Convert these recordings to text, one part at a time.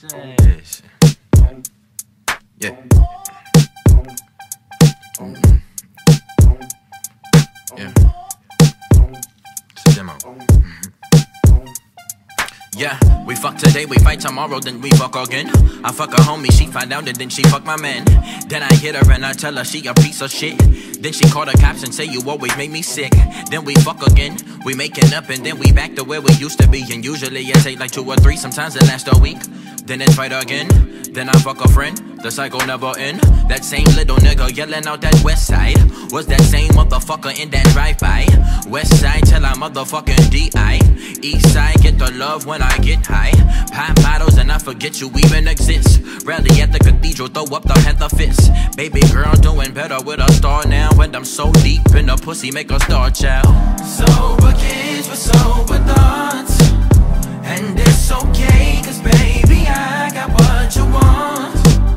this? Yeah. Yeah. It's a demo. Yeah, we fuck today, we fight tomorrow, then we fuck again. I fuck a homie, she find out and then she fuck my man. Then I hit her and I tell her she a piece of shit. Then she call the cops and say you always make me sick. Then we fuck again, we making up and then we back to where we used to be. And usually it take like 2 or 3, sometimes it lasts a week. Then it's fight again, then I fuck a friend. The cycle never end. That same little nigga yelling out that west side was that same motherfucker in that drive-by. West side till I motherfucking D.I. East side get the love when I get high. Pop bottles and I forget you even exist. Rally at the cathedral, throw up the panther fist. Baby girl doing better with a star now. And I'm so deep in the pussy, make a star child. Sober kids with sober thoughts, and it's okay, cause baby I got what you want.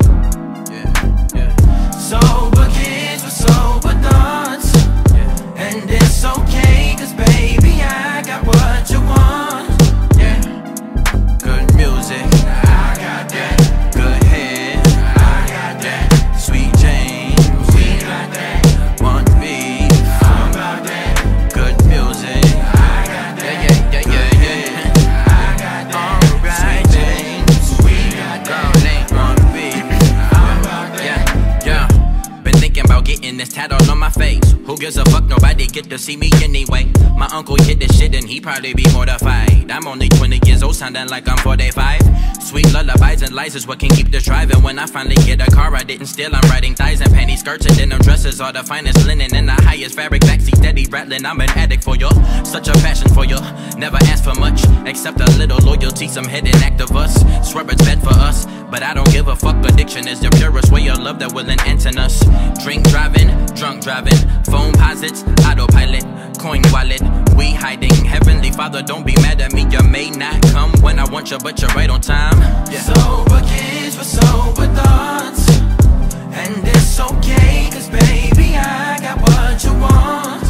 Sober kids with sober thoughts, and it's okay, cause baby I got what you want. Yeah. Good music, I got that. good head, I got that. Sweet Jane, We got that. want beef, I'm about that. good music. I got that. Yeah. I got that. Alright, Jane, We got girl that. named want beef. I'm about that. Yeah. Been thinking about getting this tat all on my face. Who gives a fuck? Nobody get to see me anyway. My uncle hit this shit and he probably be mortified. I'm only 20 years old, sounding like I'm 45. Sweet lullabies and lies is what can keep this driving. When I finally get a car I didn't steal, I'm riding thighs and panty skirts and denim dresses. All the finest linen and the highest fabric. Backseat steady rattling, I'm an addict for you. Such a passion for you. Never ask for much, except a little loyalty. Some hidden act of us. Swear it's bad for us, but I don't give a fuck. Addiction is the purest way of love that will enhance us. Drink driving, drunk driving, phone posits, autopilot, coin wallet, we hiding. Heavenly Father, don't be mad at me. You may not come when I want you, but you're right on time. Yeah. Sober kids with sober thoughts, and it's okay, cause baby I got what you want.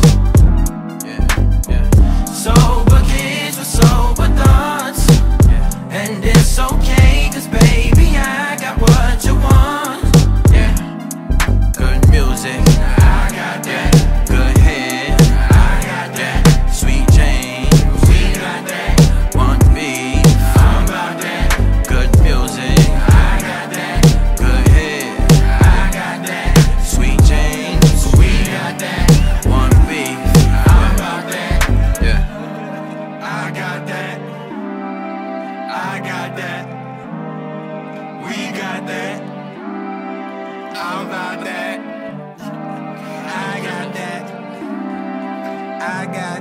Sober kids with sober thoughts, and it's okay, cause baby I got what you want. Good music, I got that. good head, I got that. Sweet Jane, We got that. want beef. I'm about that. Good music, I got that. good head, I got that. Sweet Jane, We got that. want beef. I'm about that. Yeah. I got that. I got that. We got that. I'm about that. I got that. I got